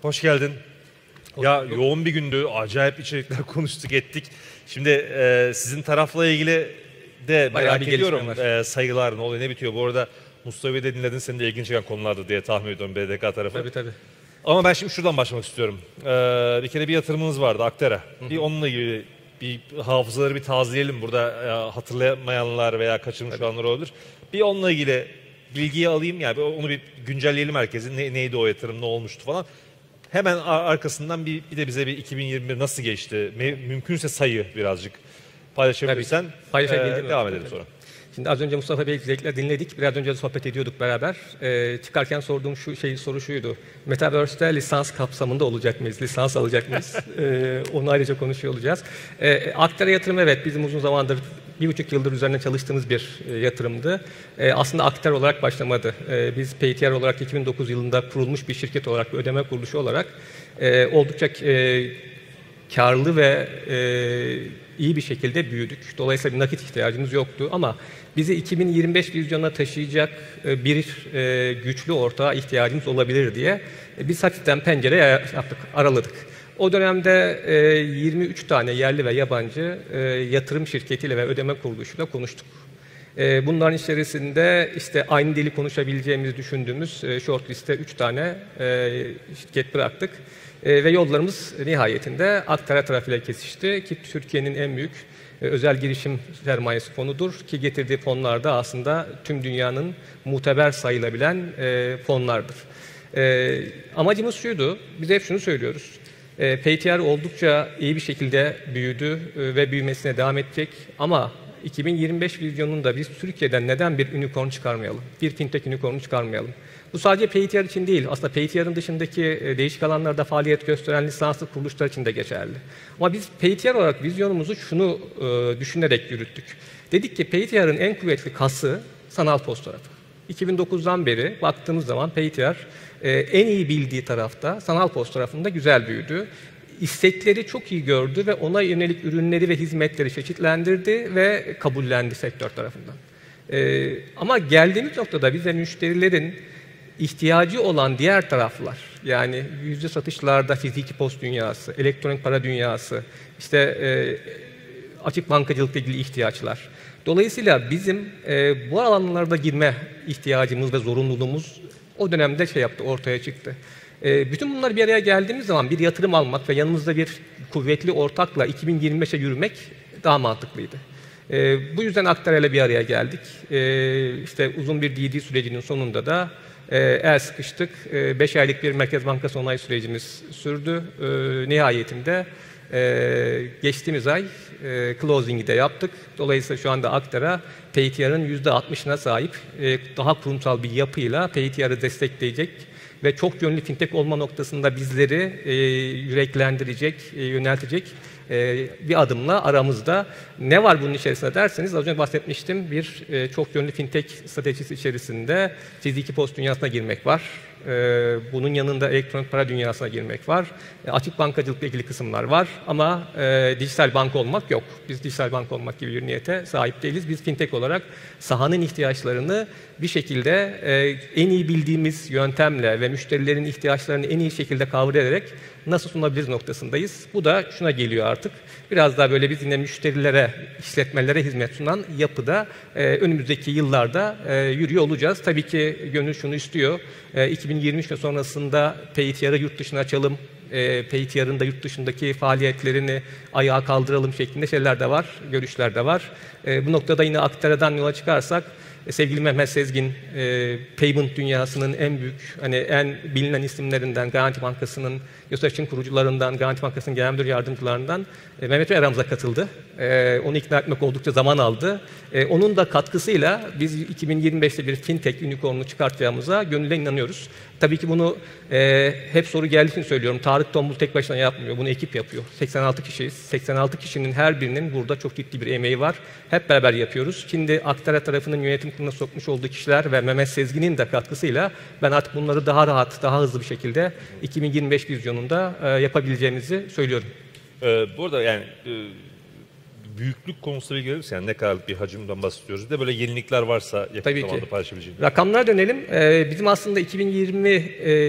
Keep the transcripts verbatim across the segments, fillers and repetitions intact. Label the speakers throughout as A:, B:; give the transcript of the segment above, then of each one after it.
A: Hoş geldin. Ya yoğun bir gündü, acayip içerikler konuştuk ettik. Şimdi e, sizin tarafla ilgili de
B: Bayağı
A: merak
B: bir
A: ediyorum
B: gelişme
A: e, sayılar ne oluyor ne bitiyor. Bu arada Mustafa'yı da dinledin, senin de ilgini çeken konulardı diye tahmin ediyorum B D K tarafı.
B: Tabii tabii.
A: Ama ben şimdi şuradan başlamak istiyorum. Ee, bir kere bir yatırımınız vardı Akter'a. Bir onunla ilgili bir hafızaları bir tazeleyelim. Burada e, hatırlamayanlar veya kaçırmış olanlar olabilir. Bir onunla ilgili bilgiyi alayım, yani onu bir güncelleyelim herkesin. Ne, neydi o yatırım, ne olmuştu falan. Hemen arkasından bir, bir de bize bir iki bin yirmi bir nasıl geçti? Mümkünse sayı birazcık paylaşabilirsen e, devam edelim sonra.
B: Şimdi az önce Mustafa Bey zevkle dinledik. Biraz önce de sohbet ediyorduk beraber. Ee, çıkarken sorduğum şu şey soru şuydu. Metaverse'de lisans kapsamında olacak mıyız? Lisans alacak mıyız? ee, onu ayrıca konuşuyor olacağız. Ee, Akter'e yatırım, evet, bizim uzun zamandır, bir buçuk yıldır üzerine çalıştığımız bir e, yatırımdı. E, aslında Akter olarak başlamadı. E, biz P T R olarak iki bin dokuz yılında kurulmuş bir şirket olarak, bir ödeme kuruluşu olarak e, oldukça e, karlı ve e, iyi bir şekilde büyüdük. Dolayısıyla bir nakit ihtiyacımız yoktu ama bizi iki bin yirmi beş vizyonuna taşıyacak e, bir e, güçlü ortağa ihtiyacımız olabilir diye e, biz hakikaten pencere yaptık, araladık. O dönemde e, yirmi üç tane yerli ve yabancı e, yatırım şirketiyle ve ödeme kuruluşuyla konuştuk. E, bunların içerisinde işte aynı dili konuşabileceğimizi düşündüğümüz e, short liste üç tane e, şirket bıraktık. E, ve yollarımız nihayetinde Akter tarafıyla kesişti ki Türkiye'nin en büyük e, özel girişim sermayesi fonudur ki getirdiği fonlar da aslında tüm dünyanın muteber sayılabilen e, fonlardır. E, amacımız şuydu, biz hep şunu söylüyoruz. E, P T R oldukça iyi bir şekilde büyüdü e, ve büyümesine devam edecek ama iki bin yirmi beş vizyonunda biz Türkiye'den neden bir unicorn çıkarmayalım? Bir fintech unicorn çıkarmayalım? Bu sadece P T R için değil, aslında P T R'ın dışındaki değişik alanlarda faaliyet gösteren lisanslı kuruluşlar için de geçerli. Ama biz P T R olarak vizyonumuzu şunu e, düşünerek yürüttük. Dedik ki P T R'ın en kuvvetli kası sanal post tarafı. iki bin dokuzdan beri baktığımız zaman P T R e, en iyi bildiği tarafta, sanal post tarafında güzel büyüdü. İstekleri çok iyi gördü ve ona yönelik ürünleri ve hizmetleri çeşitlendirdi ve kabullendi sektör tarafından. E, ama geldiğimiz noktada bize müşterilerin ihtiyacı olan diğer taraflar, yani yüzde satışlarda fiziki post dünyası, elektronik para dünyası, işte e, açık bankacılıkla ilgili ihtiyaçlar. Dolayısıyla bizim e, bu alanlarda girme ihtiyacımız ve zorunluluğumuz o dönemde şey yaptı, ortaya çıktı. E, bütün bunlar bir araya geldiğimiz zaman bir yatırım almak ve yanımızda bir kuvvetli ortakla iki bin yirmi beşe yürümek daha mantıklıydı. E, bu yüzden Akter'le bir araya geldik. E, işte uzun bir D D sürecinin sonunda da e, el sıkıştık. beş e, aylık bir Merkez Bankası onay sürecimiz sürdü. E, nihayetinde e, geçtiğimiz ay e, closing'i de yaptık. Dolayısıyla şu anda Akter'a P T R'ın yüzde altmışına sahip e, daha kurumsal bir yapıyla P T R'ı destekleyecek ve çok yönlü fintech olma noktasında bizleri e, yüreklendirecek, e, yöneltecek e, bir adımla aramızda. Ne var bunun içerisinde derseniz, az önce bahsetmiştim, bir e, çok yönlü fintech stratejisi içerisinde fiziki post dünyasına girmek var. E, bunun yanında elektronik para dünyasına girmek var. E, açık bankacılıkla ilgili kısımlar var ama e, dijital banka olmak yok. Biz dijital banka olmak gibi bir niyete sahip değiliz. Biz fintech olarak sahanın ihtiyaçlarını bir şekilde e, en iyi bildiğimiz yöntemle ve müşterilerin ihtiyaçlarını en iyi şekilde kavrayarak nasıl sunabiliriz noktasındayız. Bu da şuna geliyor artık. Biraz daha böyle biz yine müşterilere, işletmelere hizmet sunan yapıda e, önümüzdeki yıllarda e, yürüyor olacağız. Tabii ki gönül şunu istiyor. E, iki bin yirmi üç ve sonrasında P T R'ı yurt dışına açalım. E, P T R'ın da yurt dışındaki faaliyetlerini ayağa kaldıralım şeklinde şeyler de var, görüşler de var. E, bu noktada yine Akter'den yola çıkarsak, e, sevgili Mehmet Sezgin, e, payment dünyasının en büyük, hani en bilinen isimlerinden, Garanti Bankası'nın YOSAŞ'ın kurucularından, Garanti Bankası'nın genel müdür yardımcılarından e, Mehmet Bey aramıza katıldı. E, onu ikna etmek oldukça zaman aldı. E, onun da katkısıyla biz iki bin yirmi beşte bir fintech unicorn'u çıkartacağımıza gönülle inanıyoruz. Tabii ki bunu e, hep soru geldiği için söylüyorum. Tarık Tombul tek başına yapmıyor. Bunu ekip yapıyor. seksen altı kişiyiz. seksen altı kişinin her birinin burada çok ciddi bir emeği var. Hep beraber yapıyoruz. Şimdi Akter tarafının yönetim kuruluna sokmuş olduğu kişiler ve Mehmet Sezgin'in de katkısıyla ben artık bunları daha rahat, daha hızlı bir şekilde iki bin yirmi beş vizyonunda e, yapabileceğimizi söylüyorum.
A: Ee, bu arada yani e, büyüklük konusunda bilgi verir misin? Yani ne kadarlık bir hacimden bahsediyoruz? Bir de böyle yenilikler varsa yakın
B: Tabii ki.
A: zamanda paylaşabileceğin.
B: Rakamlara dönelim. Ee, bizim aslında iki bin yirmi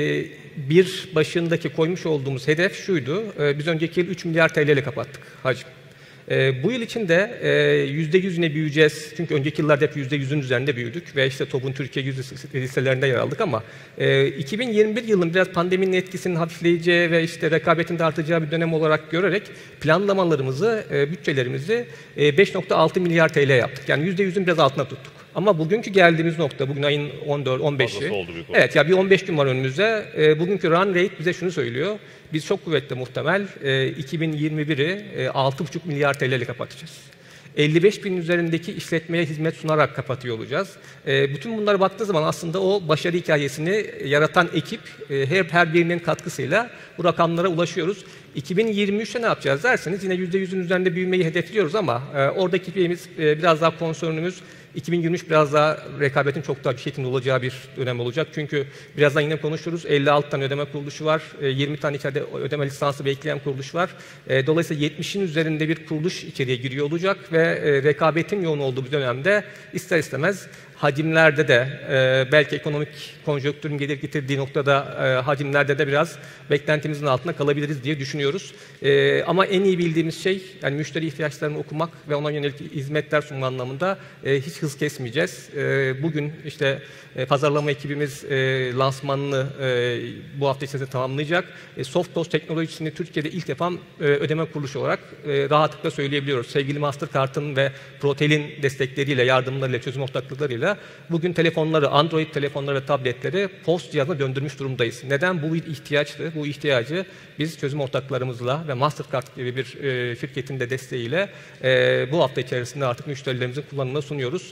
B: bir başındaki koymuş olduğumuz hedef şuydu. Ee, biz önceki yıl üç milyar T L ile kapattık hacim. E, bu yıl içinde e, yüzde yüz yine büyüyeceğiz. Çünkü önceki yıllarda hep yüzde yüzün üzerinde büyüdük ve işte TOB'un Türkiye yüz listelerinde yer aldık ama e, iki bin yirmi bir yılın biraz pandeminin etkisinin hafifleyeceği ve işte rekabetin de artacağı bir dönem olarak görerek planlamalarımızı, e, bütçelerimizi e, beş nokta altı milyar T L yaptık. Yani yüzde yüzün biraz altına tuttuk. Ama bugünkü geldiğimiz nokta, bugün ayın on dört on beşi.
A: Oldu büyük
B: Evet ya bir on beş gün var önümüzde. E, bugünkü run rate bize şunu söylüyor. Biz çok kuvvetli muhtemel e, iki bin yirmi biri e, altı buçuk milyar T L ile kapatacağız. elli beş bin üzerindeki işletmeye hizmet sunarak kapatıyor olacağız. E, bütün bunlara baktığı zaman aslında o başarı hikayesini yaratan ekip e, her, her birinin katkısıyla bu rakamlara ulaşıyoruz. iki bin yirmi üçte ne yapacağız derseniz yine yüzde yüzün üzerinde büyümeyi hedefliyoruz ama e, oradaki şeyimiz e, biraz daha konsörünümüz iki bin yirmi üç biraz daha rekabetin çok daha bir şeklinde olacağı bir dönem olacak. Çünkü birazdan yine konuşuruz. elli altı tane ödeme kuruluşu var. yirmi tane içeride ödeme lisansı bekleyen kuruluş var. Dolayısıyla yetmişin üzerinde bir kuruluş içeriye giriyor olacak ve rekabetin yoğun olduğu bir dönemde ister istemez hacimlerde de belki ekonomik konjonktürün gelir getirdiği noktada hacimlerde de biraz beklentimizin altında kalabiliriz diye düşünüyoruz. Ama en iyi bildiğimiz şey yani müşteri ihtiyaçlarını okumak ve ona yönelik hizmetler sunma anlamında hiç hız kesmeyeceğiz. Bugün işte pazarlama ekibimiz lansmanını bu hafta içerisinde tamamlayacak. Softpost teknolojisini Türkiye'de ilk yapan ödeme kuruluşu olarak rahatlıkla söyleyebiliyoruz. Sevgili Mastercard'ın ve Protel'in destekleriyle, yardımlarıyla, çözüm ortaklıklarıyla bugün telefonları, Android telefonları ve tabletleri post cihazına döndürmüş durumdayız. Neden? Bu bir ihtiyaçtı. Bu ihtiyacı biz çözüm ortaklarımızla ve Mastercard gibi bir şirketin de desteğiyle bu hafta içerisinde artık müşterilerimizin kullanımına sunuyoruz.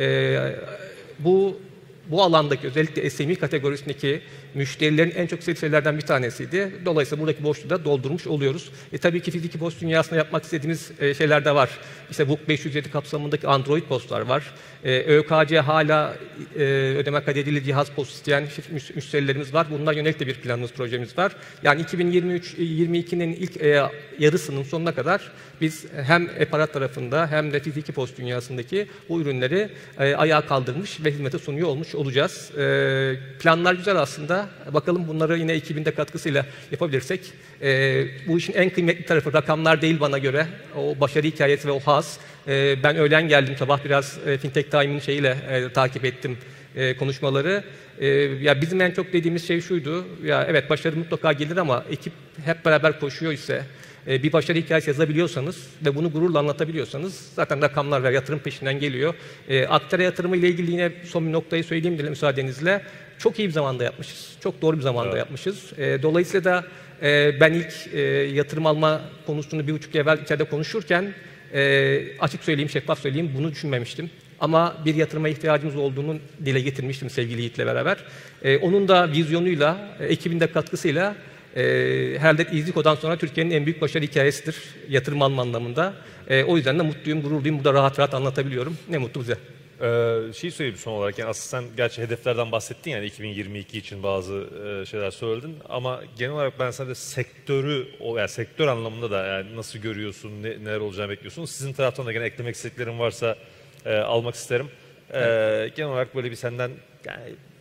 B: Bu Bu alandaki özellikle S M E kategorisindeki müşterilerin en çok istediği şeylerden bir tanesiydi. Dolayısıyla buradaki boşluğu da doldurmuş oluyoruz. E, tabii ki fiziki post dünyasında yapmak istediğimiz e, şeyler de var. İşte B U K beş yüz yedi kapsamındaki Android postlar var. E, ÖKC hala e, ödeme kaydedilir cihaz post isteyen müşterilerimiz var. Bundan yönelik de bir planımız, projemiz var. Yani iki bin yirmi üç yirmi ikinin ilk e, yarısının sonuna kadar biz hem e-para tarafında hem de fiziki post dünyasındaki bu ürünleri e, ayağa kaldırmış ve hizmete sunuyor olmuş olacağız. E, planlar güzel aslında. Bakalım bunları yine ekibinde katkısıyla yapabilirsek. E, bu işin en kıymetli tarafı rakamlar değil bana göre. O başarı hikayesi ve o haz. E, ben öğlen geldim sabah biraz e, Fintech Time'ın şeyiyle e, takip ettim e, konuşmaları. E, ya bizim en çok dediğimiz şey şuydu. Ya evet başarı mutlaka gelir ama ekip hep beraber koşuyor ise bir başarı hikayesi yazabiliyorsanız ve bunu gururla anlatabiliyorsanız zaten rakamlar ve yatırım peşinden geliyor. E, Aktar'a yatırımı ile ilgili yine son bir noktayı söyleyeyim diye müsaadenizle. Çok iyi bir zamanda yapmışız. Çok doğru bir zamanda evet. yapmışız. E, dolayısıyla da e, ben ilk e, yatırım alma konusunu bir buçuk yıl evvel içeride konuşurken e, açık söyleyeyim, şeffaf söyleyeyim bunu düşünmemiştim. Ama bir yatırıma ihtiyacımız olduğunu dile getirmiştim sevgili Yiğit'le beraber. E, onun da vizyonuyla, e, ekibin de katkısıyla E, herhalde İzliko'dan sonra Türkiye'nin en büyük başarı hikayesidir yatırım alma anlamında. E, o yüzden de mutluyum, gururluyum. Burada rahat rahat anlatabiliyorum. Ne mutlu bize.
A: Ee, şey söyleyeyim son olarak. Yani aslında sen gerçi hedeflerden bahsettin yani iki bin yirmi iki için bazı e, şeyler söyledin. Ama genel olarak ben sana de sektörü, o yani sektör anlamında da yani nasıl görüyorsun, ne, neler olacağını bekliyorsun. Sizin taraftan da gene eklemek istediklerim varsa e, almak isterim. E, evet. Genel olarak böyle bir senden yani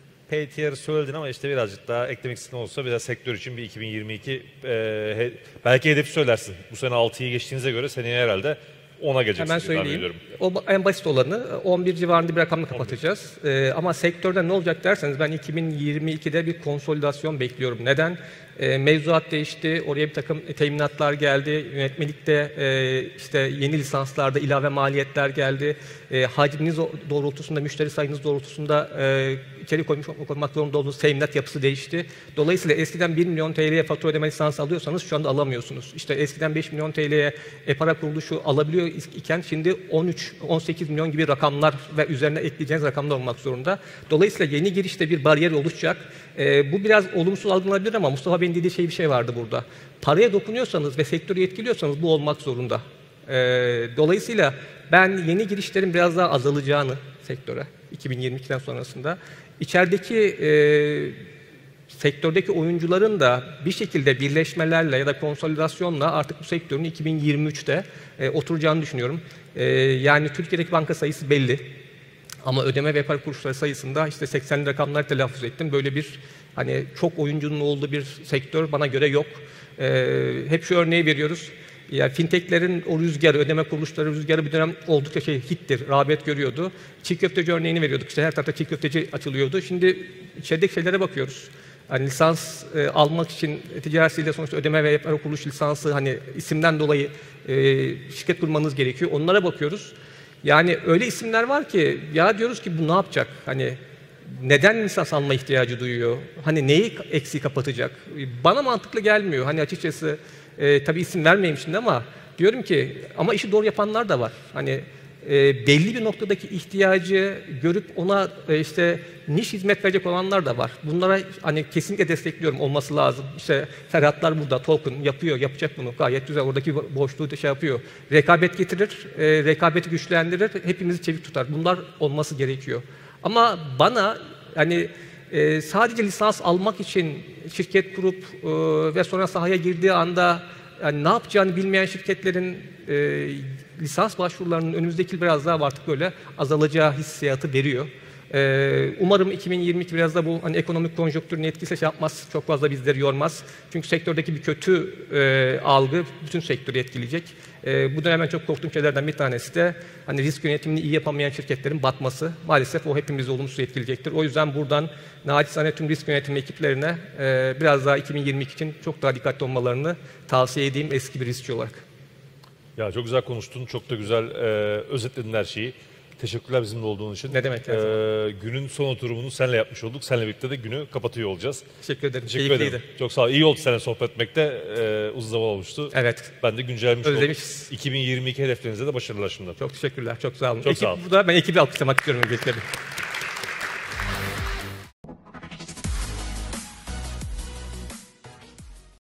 A: P T R söyledin ama işte birazcık daha eklemek istediğin olsa biraz sektör için bir iki bin yirmi iki e, he, belki hedefi söylersin. Bu sene altıyı geçtiğinize göre seneye herhalde ona geleceksin.
B: Hemen söyleyeyim. O en basit olanı on bir civarında bir rakamla kapatacağız. Ee, ama sektörde ne olacak derseniz ben iki bin yirmi ikide bir konsolidasyon bekliyorum. Neden? E, mevzuat değişti, oraya bir takım teminatlar geldi, yönetmelikte e, işte yeni lisanslarda ilave maliyetler geldi, e, hacminiz doğrultusunda, müşteri sayınız doğrultusunda e, içeri koymuş, koymak zorunda olduğunuz teminat yapısı değişti. Dolayısıyla eskiden bir milyon T L'ye fatura ödeme lisansı alıyorsanız şu anda alamıyorsunuz. İşte eskiden beş milyon T L'ye e-para kuruluşu alabiliyor iken şimdi on üç on sekiz milyon gibi rakamlar ve üzerine ekleyeceğiniz rakamlar olmak zorunda. Dolayısıyla yeni girişte bir bariyer oluşacak. E, bu biraz olumsuz algılanabilir ama Mustafa Bey'in dediği şey bir şey vardı burada. Paraya dokunuyorsanız ve sektörü etkiliyorsanız bu olmak zorunda. E, dolayısıyla ben yeni girişlerin biraz daha azalacağını sektöre iki bin yirmi ikiden sonrasında içerideki e, sektördeki oyuncuların da bir şekilde birleşmelerle ya da konsolidasyonla artık bu sektörün iki bin yirmi üçte e, oturacağını düşünüyorum. E, yani Türkiye'deki banka sayısı belli. Ama ödeme ve para kuruluşları sayısında işte seksenli rakamlar telaffuz ettim. Böyle bir hani çok oyuncunun olduğu bir sektör bana göre yok. E, hep şu örneği veriyoruz. Yani fintechlerin o rüzgarı, ödeme kuruluşları rüzgarı bir dönem oldukça şey hittir, rağbet görüyordu. Çiğ köfteci örneğini veriyorduk. İşte her tarafta çiğ köfteci açılıyordu. Şimdi içerideki şeylere bakıyoruz. Hani lisans e, almak için ticaretiyle sonuçta ödeme ve para kuruluş lisansı hani isimden dolayı e, şirket kurmanız gerekiyor. Onlara bakıyoruz. Yani öyle isimler var ki ya diyoruz ki bu ne yapacak? Hani neden lisans alma ihtiyacı duyuyor? Hani neyi eksiği kapatacak? Bana mantıklı gelmiyor. Hani açıkçası e, tabii isim vermeyeyim şimdi ama diyorum ki ama işi doğru yapanlar da var. Hani e, belli bir noktadaki ihtiyacı görüp ona e, işte niş hizmet verecek olanlar da var. Bunlara hani kesinlikle destekliyorum, olması lazım. İşte Ferhatlar burada, Token yapıyor, yapacak bunu gayet güzel. Oradaki boşluğu da şey yapıyor. Rekabet getirir, e, rekabeti güçlendirir, hepimizi çevik tutar. Bunlar olması gerekiyor. Ama bana hani e, sadece lisans almak için şirket kurup e, ve sonra sahaya girdiği anda yani ne yapacağını bilmeyen şirketlerin e, lisans başvurularının önümüzdeki biraz daha artık böyle azalacağı hissiyatı veriyor. Ee, umarım iki bin yirmi iki biraz da bu hani ekonomik konjonktürün etkisi şey yapmaz, çok fazla bizleri yormaz. Çünkü sektördeki bir kötü e, algı bütün sektörü etkileyecek. E, bu dönem çok korktuğum şeylerden bir tanesi de hani risk yönetimini iyi yapamayan şirketlerin batması. Maalesef o hepimizi olumsuz etkileyecektir. O yüzden buradan naçizane tüm risk yönetimi ekiplerine e, biraz daha iki bin yirmi iki için çok daha dikkatli olmalarını tavsiye edeyim eski bir riskçi olarak.
A: Ya çok güzel konuştun, çok da güzel e, özetledin her şeyi. Teşekkürler bizimle olduğun için.
B: Ne demek?
A: Ee, günün son oturumunu seninle yapmış olduk. Seninle birlikte de günü kapatıyor olacağız.
B: Teşekkür ederim.
A: Teşekkür
B: Keyifliydi.
A: ederim. Çok sağ ol. İyi oldu seninle sohbet etmekte. Ee, uzun zaman olmuştu.
B: Evet.
A: Ben de güncellemiş oldum.
B: Özlemişiz.
A: iki bin yirmi iki hedeflerinize de başarılar şimdiden.
B: Çok teşekkürler. Çok sağ olun.
A: Çok
B: Ekip
A: sağ olun.
B: burada. Ben ekibi alkışlamak istiyorum öncelikle.